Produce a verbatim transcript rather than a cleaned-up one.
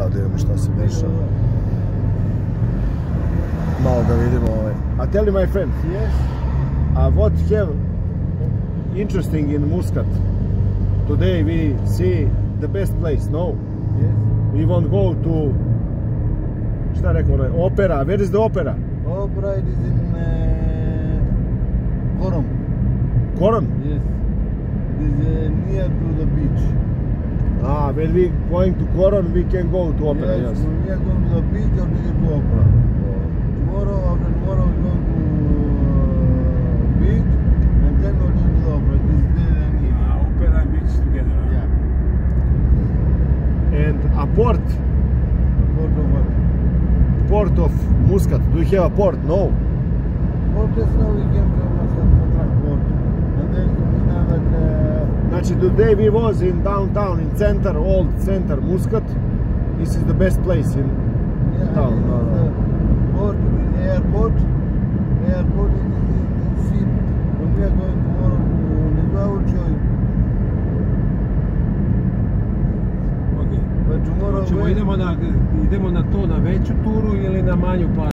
da vidimo šta se dešava. Malo da vidimo ovaj. A tell me my friend, Yes. uh, what have interesting in Muscat? Today we see the best place, no? Yes. We won't go to, šta rekao onaj, opera, where is the opera? Opera it is in uh, Coram. Coron? Yes. It is uh, near to the beach. Ah, when we going to Coron, we can go to opera, yes. Yes. We are going to the beach or we go to opera. Tomorrow, after tomorrow, we are going to uh, beach and then we are going to the opera. This day and evening. Uh, opera and beach together. Huh? Yeah. And a port, Port of what? port of Muscat. Do you have a port? No. Port is now we came from Contract Port. And then we know that uh, Znači, today we was in downtown, in center, old center Muscat. This is the best place in yeah, town. and No, this is no. the port, the airport. The airport is in, in, in sea. When we are going tomorrow to Lisbon, I will show you. Okay. But tomorrow Hoćemo, when- idemo na, idemo na to, na veću turu ili na manju plažu?